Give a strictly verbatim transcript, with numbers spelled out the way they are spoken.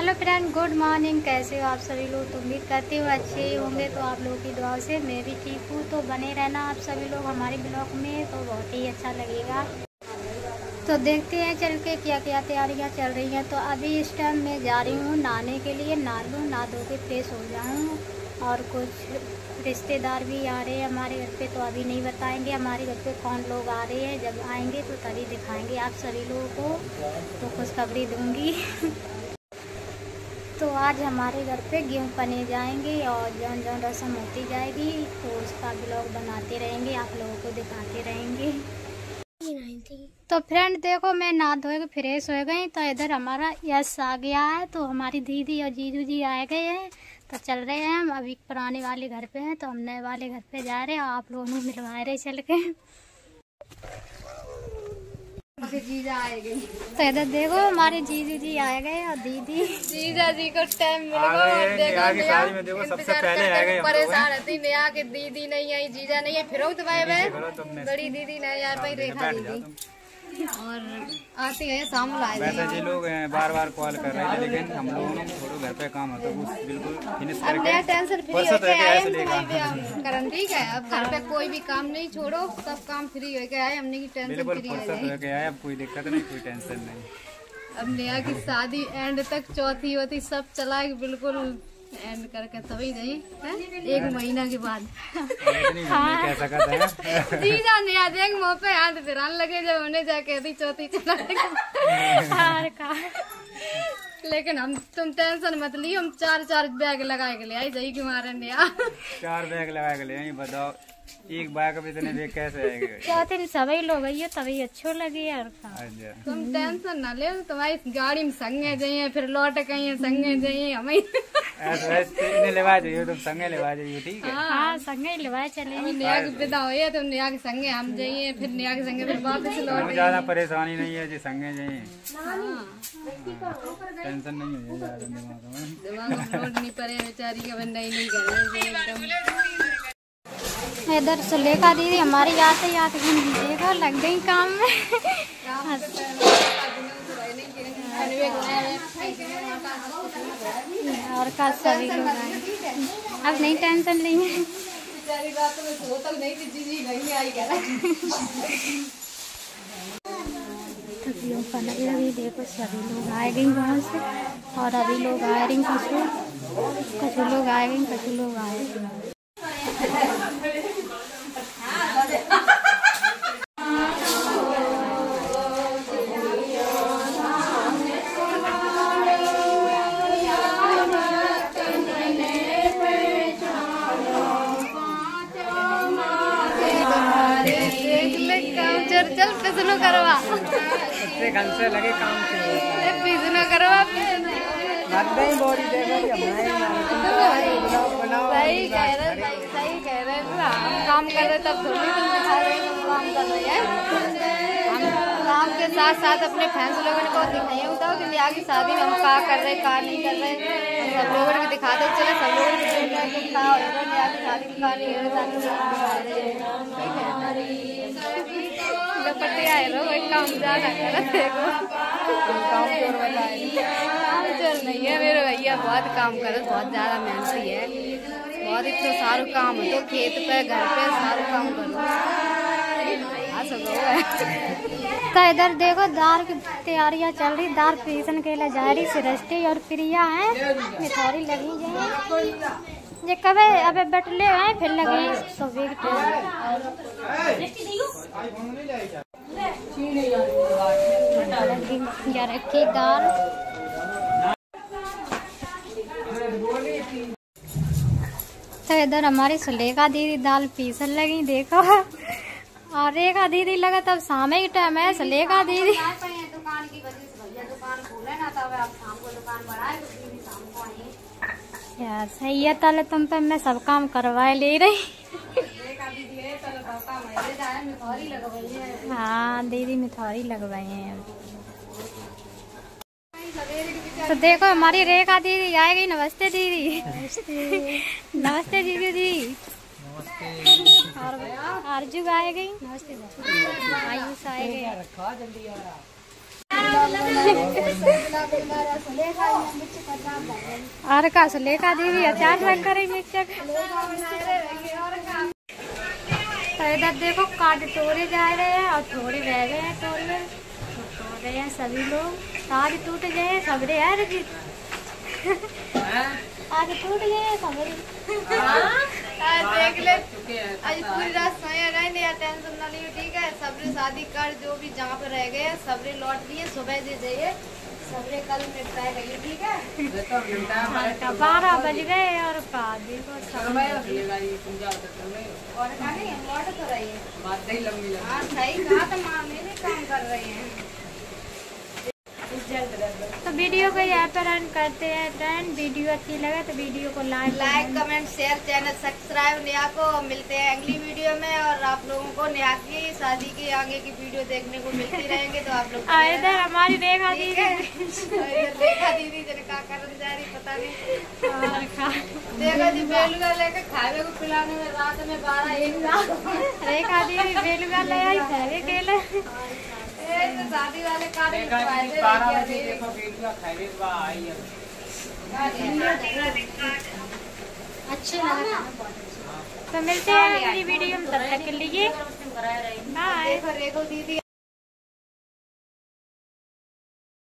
Hello friend, good morning. कैसे हो आप सभी लोग? तो उम्मीद करती हूँ अच्छे ही होंगे। तो आप लोगों की दुआओं से मैं भी ठीक हूँ। तो बने रहना आप सभी लोग हमारे ब्लॉग में, तो बहुत ही अच्छा लगेगा। तो देखते हैं चल के क्या क्या तैयारियाँ चल रही हैं। तो अभी इस टाइम मैं जा रही हूँ नहाने के लिए। नहा लूँ, नहा धो के फ्रेश हो जाऊँ। और कुछ रिश्तेदार भी आ रहे हैं हमारे घर पे, तो अभी नहीं बताएंगे हमारे घर पे कौन लोग आ रहे हैं। जब आएंगे तो तभी दिखाएंगे आप सभी लोगों को, तो खुशखबरी दूँगी। तो आज हमारे घर पे गेहूँ पने जाएंगे और जौन जौन रस्म होती जाएगी तो उसका ब्लॉग बनाते रहेंगे, आप लोगों को दिखाते रहेंगे। तो फ्रेंड देखो, मैं नहा धो के फ्रेश हो गई। तो इधर हमारा यश आ गया है। तो हमारी दीदी और जीजू जी आ गए हैं। तो चल रहे हैं हम अभी पुराने वाले घर पे हैं, तो हम नए वाले घर पे जा रहे हैं। आप लोगों को मिलवा रहे चल के। जीजा आए गए। तो इधर देखो हमारे जीजू जी आए गए और दीदी। जीजा जी को टाइम मिल गया। देखो में देखो सबसे पहले आ गए। परेशान रहती नया के दीदी नहीं आई, जीजा नहीं आई, फिर तो भाई बहन बड़ी दीदी नहीं यार भाई रेखा दीदी और आती है शाम लाए। वैसे जी लोग बार बार कॉल कर रहे हैं, लेकिन हम लोगों ने थोड़ा घर पे काम होता है बिल्कुल फिनिश करके टेंशन फ्री होके आए हम करन। ठीक है, अब घर पे कोई भी काम नहीं छोड़ो, सब काम फ्री होके आए। हमने की टेंशन फ्री होके आए। अब कोई दिक्कत नहीं, कोई टेंशन नहीं। अब नया की शादी एंड तक चौथी होती सब चला बिल्कुल एंड करके तभी नहीं एक महीना के बाद। हाँ। जीजा नया देख मुँह पे हाथ फिरान लगे जब उन्हें जाके थी चौथी चला। लेकिन हम तुम टेंशन मत ली, हम चार चार बैग लगा के ले आई जाई कि मारे नया चार बैग लगा के ले आई। बताओ एक बैग अब इतने बैग कैसे आएंगे? चौथे सभी लोग आइए तभी अच्छो लगे यार। तुम टेंशन ना ले, तुम्हारी गाड़ी में संगे जाइए फिर लौट गई संगे जाइए हमें ऐसे लेवा जाइए, तुम संगे लेवा जाइए। ठीक है, हाँ संगे लेवा चले। नया की विदा हुई तुम नया के संगे हम जाइए, फिर नया के संगे फिर वापस लौट। ज्यादा परेशानी नहीं है जी, संगे जाइए, टेंशन नहीं है ज्यादा दिमाग में। दिमाग में लोड नहीं पड़े बेचारी का नहीं नहीं कर। इधर सुलेखा दीदी हमारी आते आते देखो लग गई काम में। और का सभी लोग अब नहीं टेंशन नहीं है। अभी देखो सभी लोग आए गए वहाँ से, और अभी लोग आ रहे हैं, कुछ कुछ लोग आए गए, कुछ लोग आए। चल चल पिसनो करवा से लगे काम पिसनो करवा बॉडी सही कह रहे सही कह रहे हम काम कर रहे तब थोड़ी तुम दिखा रहे काम कर रहे हैं। हम काम के साथ साथ अपने फैंस लोगों ने बहुत दिखाई होता है कि नया की शादी में हम क्या कर रहे क्या नहीं कर रहे, सब लोगों को दिखाते चले। सब लोगों को नया की शादी की कहानी लपटे आए रो एक काम ज्यादा कर देखो काम चोर बताए काम चोर नहीं है मेरे भैया, बहुत काम करे, बहुत ज्यादा मेहनती है, बहुत ही तो सारू काम है। तो खेत पे घर पे सारू काम करो। तो इधर देखो दाल की तैयारियां चल रही, दाल पीसन के लिए जा रही। सृष्टि और प्रिया है, मिठाई लगी जाए ये कब अबे बैठले हैं फिर लगे सुबह की रखी दाल। तो इधर हमारी सुलेखा दीदी दाल पीसन लगी देखो, और रेखा दीदी लगा तब शाम ही टाइम है। सुलेखा दीदी दुकान की वजह से भैया दुकान खोले ना, तब आप शाम को दुकान बढ़ाए तो दीदी शाम को आई यार। सही है, ताले तुम पे मैं सब काम करवाए ले रही। हाँ दीदी मिठाई लगवाई है। तो देखो हमारी रेखा दीदी आएगी। नमस्ते दीदी। नमस्ते दीदी दी। और आरजू आए गई। नमस्ते आयुष आए गए। और का सुलेखा दीदी अचार रंग करेंगे। तो इधर देखो काट तोड़े जा रहे हैं और थोड़े रह गए हैं तोड़ने, तो तोड़ रहे हैं सभी लोग। सारे टूट गए सबरे यार जी, आज टूट गए सबरे। देख ले आज पूरी रात सोया नहीं नहीं टेंशन ना लियो, ठीक है। सबरे शादी कर जो भी जहाँ पे रह गए सबरे लौट लिए, सुबह दे जाइए सबरे कल निपटाए गई, ठीक है। बारह बज गए और का देखो और नहीं लौट तो रही है। हाँ सही कहा, तो मामी भी काम कर रही है। तो वीडियो को यहाँ पर एंड करते हैं फ्रेंड। वीडियो अच्छी लगे तो वीडियो को like like comment share, channel subscribe Neha को। मिलते हैं अगली वीडियो में और आप लोगों को नेहा की शादी की आगे की वीडियो देखने को मिलती रहेंगे। तो आप लोग इधर हमारी रेखा दीदी, रेखा दीदी जन का करने जा रही पता नहीं। देखो जी बेलुगा लेके खावे को पिलाने में रात में बारह एक रेखा दीदी बेलुगा ले आई खावे के लिए। शादी वाले कार्य अच्छे लगा। तो मिलते हैं अगली वीडियो में, तब तक के लिए बाय। देखो रेखो दीदी।